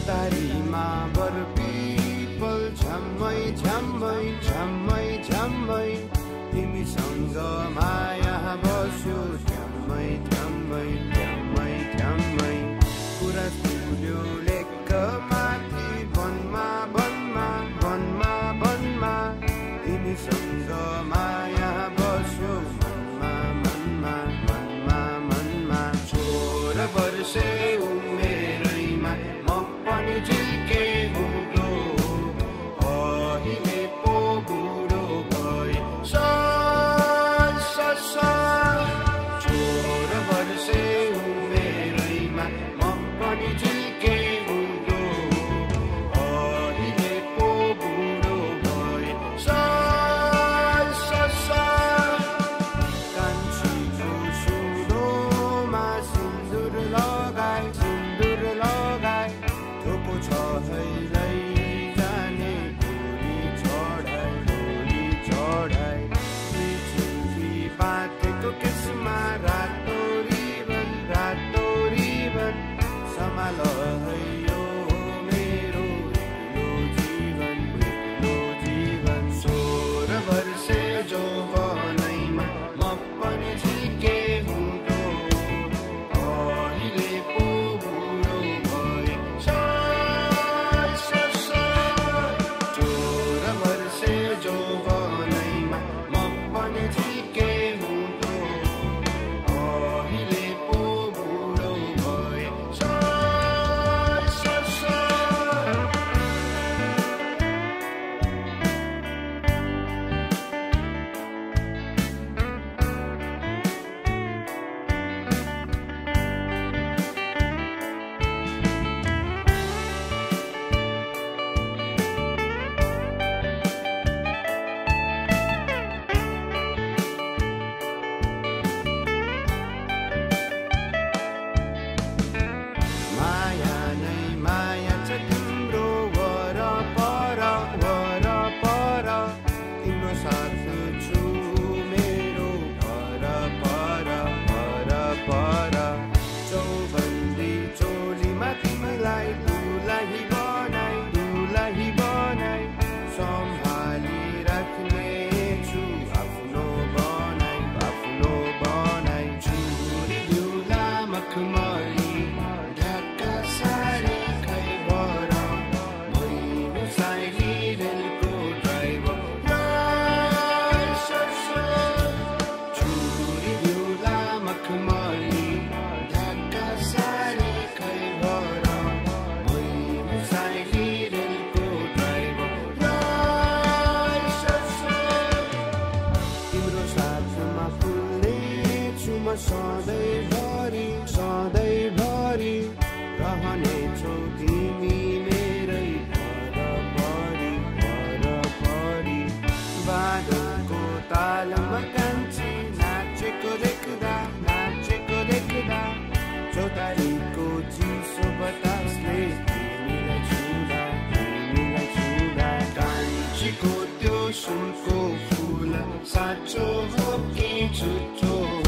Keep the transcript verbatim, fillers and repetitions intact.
चौतारीमा बर पिपल झ्याम्मै झ्याम्मै झ्याम्मै झ्याम्मै तिमीसँग माया बस्यो झ्याम्मै झ्याम्मै झ्याम्मै झ्याम्मै कुरा सुन्यो लेख माथि वनमा वनमा वनमा वनमा तिमीसँग माया बस्यो मनमा मनमा मनमा मनमा छोरा वर्षे उमेरैमा म पनि झिल्के बुढो अहिले पो बुढो भए छोरा वर्षे उमेरैमा म पनि झिल्के बुढो अहिले पो बुढो भए कान्छीको सुडोमा सिन्दुर लगाई सिन्दुर लगाई थोको छ हैलै जाने डोरी चढाई डोरी चढाई चिठी बाटेको केसमा रातो रिबन रातो रिबन सम्हाल है यो मेरो एक्लो जीवन एक्लो जीवन सोह्र वर्षे जौवनैमा म पनि झिल्के बुढो अहिले पो बुढो भए सोह्र वर्षे जौवनैमा म पनि झिल्के बुढो अहिले पो बुढो भए माया नै माया छ तिम्रो वरपर वरपर तिम्रो साथ छु मेरो पर पर पर पर चौबन्दी चोलीमा तिमीलाई दुलही बनाई दुलही बनाई सम्हाली राख्ने छु आफ्नो बनाई आफ्नो बनाई चुरी दुला मखमली ढाका साडी खैबर मैलो साइली रेलको ड्राइभर चुरी दुला मखमली ढाका साडी खैबर मैलो साइली रेलको ड्राइभर तिम्रो साथमा फुल्नेछु म सधैँभरि सधैँभरि रहनेछौ तिमी मेरै वरपरि वरपरि बादलको तालमा कान्छी नाचेको देख्दा नाचेको देख्दा चौतारीको चिसो बतासले तिमीलाई छुँदा तिमीलाई छुँदा कान्छीको त्यो सुनको फुल साँचो हो कि झुठो